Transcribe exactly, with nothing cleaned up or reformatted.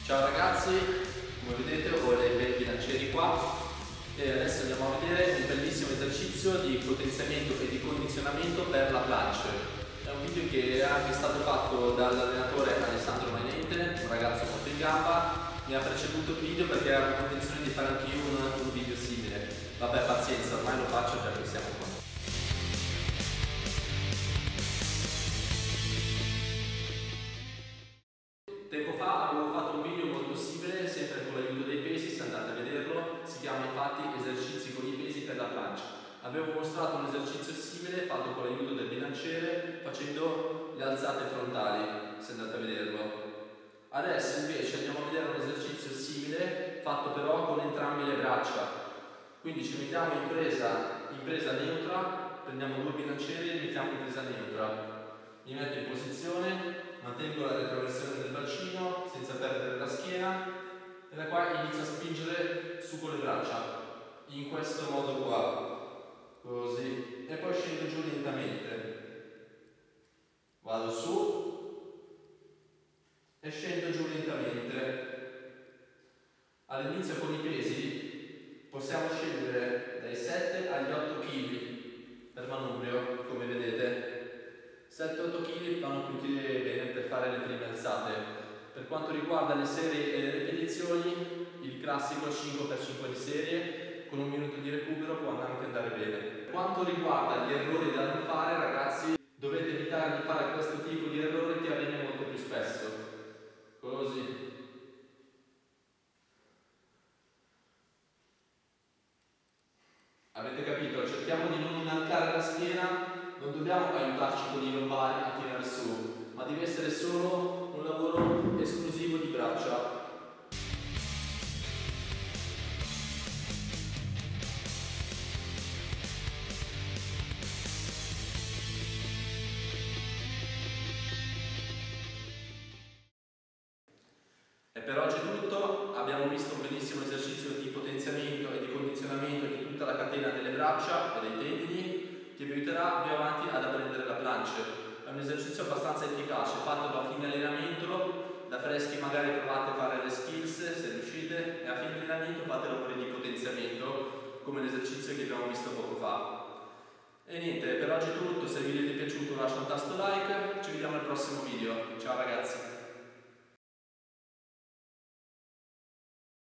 Ciao ragazzi, come vedete ho dei bei bilancieri qua e adesso andiamo a vedere un bellissimo esercizio di potenziamento e di condizionamento per la planche. È un video che è anche stato fatto dall'allenatore Alessandro Mainente, un ragazzo molto in gamba. Mi ha preceduto il video perché avevo intenzione di fare anche io un, un video simile. Vabbè, pazienza, ormai lo faccio già che siamo qua. Tempo fa avevo fatto un video molto simile, sempre con l'aiuto dei pesi, se andate a vederlo, si chiama infatti esercizi con i pesi per la plancia. Avevo mostrato un esercizio simile fatto con l'aiuto del bilanciere facendo le alzate frontali, se andate a vederlo. Adesso invece andiamo a vedere un esercizio simile fatto però con entrambe le braccia. Quindi ci mettiamo in presa, in presa neutra, prendiamo due bilancieri e li mettiamo in presa neutra. Mi metto in posizione, mantengo la retroversione del bacino senza perdere la schiena e da qua inizio a spingere su con le braccia in questo modo qua, così, e poi scendo giù lentamente, vado su e scendo giù lentamente. All'inizio con i pesi possiamo scendere dai sette agli otto chili per manubrio, come vedete. sette otto chili vanno tutti bene per fare le prime alzate. Per quanto riguarda le serie e le ripetizioni, il classico cinque per cinque di serie con un minuto di recupero può anche andare bene. Per quanto riguarda gli errori da non fare, ragazzi, dovete evitare di fare questo tipo di errori che avviene molto più spesso. Così. Avete capito? Cerchiamo di non inalcare la schiena. Non dobbiamo aiutarci con i lombari a tirare su, ma deve essere solo un lavoro esclusivo di braccia. E per oggi è tutto. Abbiamo visto un bellissimo esercizio di potenziamento e di condizionamento di tutta la catena delle braccia e dei tendini, che vi aiuterà più avanti ad apprendere la planche. È un esercizio abbastanza efficace, fatto da fine allenamento, da freschi magari provate a fare le skills se riuscite, e a fine allenamento fate lavori di potenziamento come l'esercizio che abbiamo visto poco fa. E niente, per oggi è tutto. Se il video ti è piaciuto lascia un tasto like, ci vediamo al prossimo video. Ciao ragazzi!